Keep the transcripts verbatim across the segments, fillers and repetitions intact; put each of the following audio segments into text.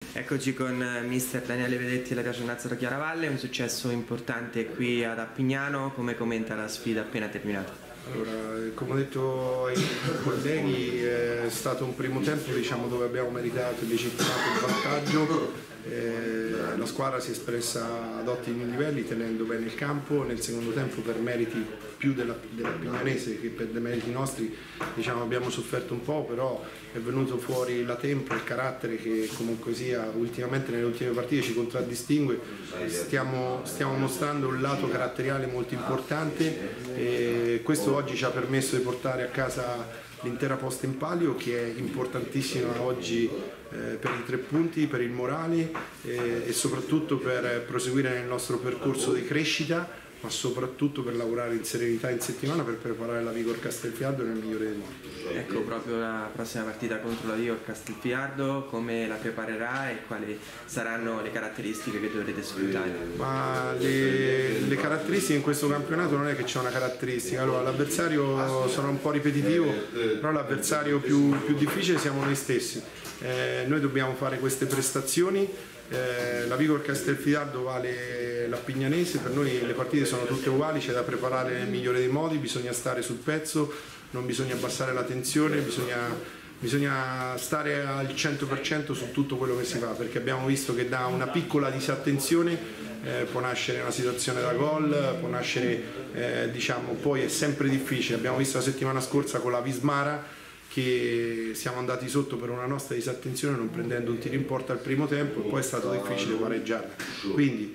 Eccoci con mister Daniele Vedetti della Piacenza Chiaravalle, un successo importante qui ad Appignano. Come commenta la sfida appena terminata? Allora, come ho detto ai colleghi, è stato un primo tempo diciamo, dove abbiamo meritato e legittimato il vantaggio. Eh, la squadra si è espressa ad ottimi livelli tenendo bene il campo. Nel secondo tempo, per meriti più della, della Pignanese che per dei meriti nostri, diciamo, abbiamo sofferto un po', però è venuto fuori la tempo, il carattere che comunque sia ultimamente nelle ultime partite ci contraddistingue. Stiamo, stiamo mostrando un lato caratteriale molto importante e questo oggi ci ha permesso di portare a casa l'intera posta in palio, che è importantissima oggi eh, per i tre punti, per il morale eh, e soprattutto per proseguire nel nostro percorso di crescita, ma soprattutto per lavorare in serenità in settimana per preparare la Vigor Castelfidardo nel migliore dei modi. Ecco, proprio la prossima partita contro la Vigor Castelfidardo, come la preparerà e quali saranno le caratteristiche che dovrete sfruttare? Ma le, le caratteristiche in questo campionato non è che c'è una caratteristica, allora l'avversario sarà un po' ripetitivo, però l'avversario più, più difficile siamo noi stessi. Eh, noi dobbiamo fare queste prestazioni. Eh, la Vigor Castelfidardo vale la Pignanese, per noi le partite sono tutte uguali, c'è da preparare nel migliore dei modi, bisogna stare sul pezzo, non bisogna abbassare la tensione, bisogna, bisogna stare al cento per cento su tutto quello che si fa, perché abbiamo visto che da una piccola disattenzione eh, può nascere una situazione da gol, può nascere, eh, diciamo, poi è sempre difficile. Abbiamo visto la settimana scorsa con la Vismara che siamo andati sotto per una nostra disattenzione non prendendo un tiro in porta al primo tempo e poi è stato difficile pareggiarla. Quindi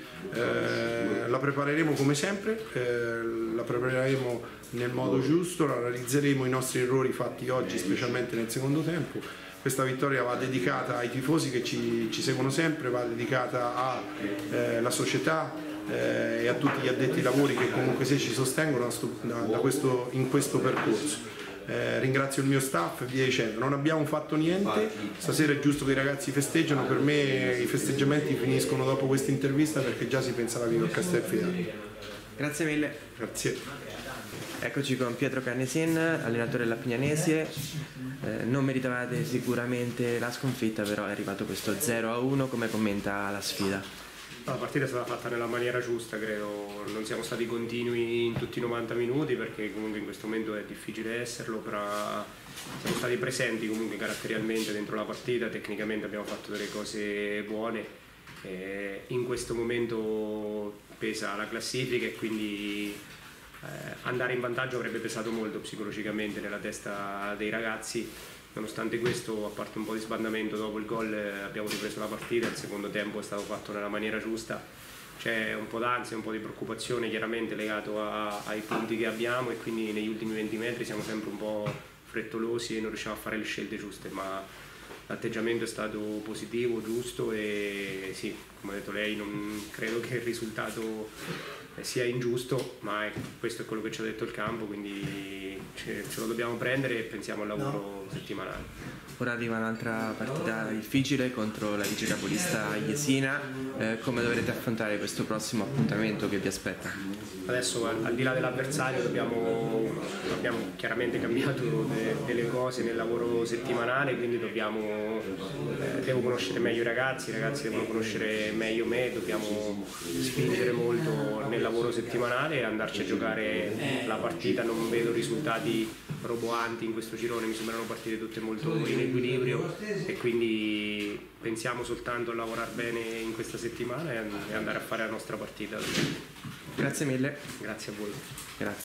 eh, la prepareremo come sempre, eh, la prepareremo nel modo giusto, analizzeremo i nostri errori fatti oggi, specialmente nel secondo tempo. Questa vittoria va dedicata ai tifosi che ci, ci seguono sempre, va dedicata alla eh, società eh, e a tutti gli addetti ai lavori che comunque se ci sostengono da, da questo, in questo percorso. Eh, ringrazio il mio staff e via dicendo. Non abbiamo fatto niente, stasera è giusto che i ragazzi festeggiano, per me i festeggiamenti finiscono dopo questa intervista perché già si pensa alla Vigor Castelfidardo. Grazie mille. Grazie. Eccoci con Pietro Cannesin, allenatore della Pignanese. Eh, non meritavate sicuramente la sconfitta, però è arrivato questo zero a uno, come commenta la sfida? La partita è stata fatta nella maniera giusta, credo. Non siamo stati continui in tutti i novanta minuti perché comunque in questo momento è difficile esserlo, però siamo stati presenti comunque caratterialmente dentro la partita, tecnicamente abbiamo fatto delle cose buone. E in questo momento pesa la classifica e quindi eh, andare in vantaggio avrebbe pesato molto psicologicamente nella testa dei ragazzi. Nonostante questo, a parte un po' di sbandamento dopo il gol, abbiamo ripreso la partita, il secondo tempo è stato fatto nella maniera giusta. C'è un po' d'ansia, un po' di preoccupazione chiaramente legato a, ai punti che abbiamo e quindi negli ultimi venti metri siamo sempre un po' frettolosi e non riusciamo a fare le scelte giuste, ma l'atteggiamento è stato positivo, giusto e sì, come ha detto lei, non credo che il risultato sia ingiusto, ma questo è quello che ci ha detto il campo, quindi ce, ce lo dobbiamo prendere e pensiamo al lavoro settimanale. Ora arriva un'altra partita difficile contro la vicecapolista Jesina. Eh, come dovrete affrontare questo prossimo appuntamento che vi aspetta? Adesso al, al di là dell'avversario abbiamo, abbiamo chiaramente cambiato de, delle cose nel lavoro settimanale, quindi dobbiamo, eh, devo conoscere meglio i ragazzi, i ragazzi devono conoscere meglio me, dobbiamo spingere molto nel lavoro settimanale e andarci a giocare la partita. Non vedo risultati roboanti in questo girone, mi sembrano partite tutte molto in equilibrio e quindi pensiamo soltanto a lavorare bene in questa settimana e andare a fare la nostra partita. Grazie mille. Grazie a voi. Grazie.